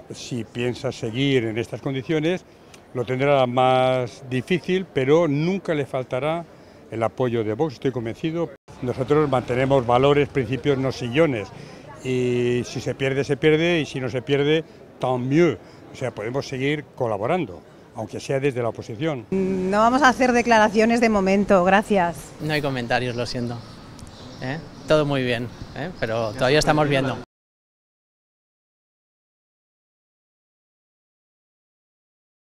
Si piensa seguir en estas condiciones, lo tendrá más difícil, pero nunca le faltará el apoyo de Vox, estoy convencido. Nosotros mantenemos valores, principios, no sillones, y si se pierde, y si no se pierde, tant mieux. O sea, podemos seguir colaborando, aunque sea desde la oposición. No vamos a hacer declaraciones de momento, gracias. No hay comentarios, lo siento. Todo muy bien, pero todavía estamos viendo.